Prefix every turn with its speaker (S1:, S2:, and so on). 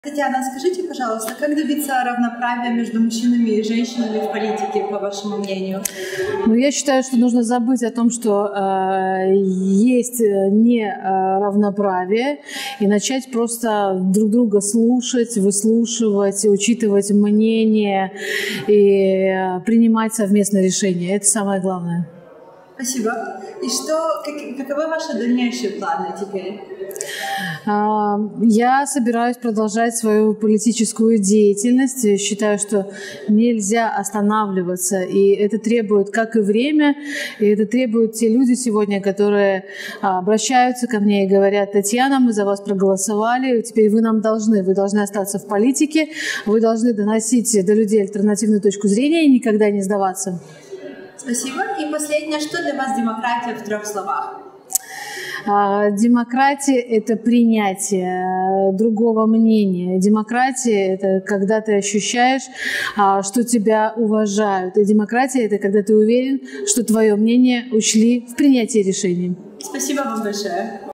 S1: Татьяна, скажите, пожалуйста, как добиться равноправия между мужчинами и женщинами в политике, по вашему мнению?
S2: Ну, я считаю, что нужно забыть о том, что есть неравноправие, и начать просто друг друга слушать, выслушивать, учитывать мнение и принимать совместные решения. Это самое главное.
S1: Спасибо. И каковы ваши дальнейшие планы теперь?
S2: Я собираюсь продолжать свою политическую деятельность. Я считаю, что нельзя останавливаться. И это требует как и время, и это требуют те люди сегодня, которые обращаются ко мне и говорят: Татьяна, мы за вас проголосовали, теперь вы должны остаться в политике, вы должны доносить до людей альтернативную точку зрения и никогда не сдаваться.
S1: Спасибо. И последнее, что для вас демократия в 3 словах?
S2: Демократия – это принятие другого мнения. Демократия – это когда ты ощущаешь, что тебя уважают. И демократия – это когда ты уверен, что твое мнение учли в принятии решений.
S1: Спасибо вам большое.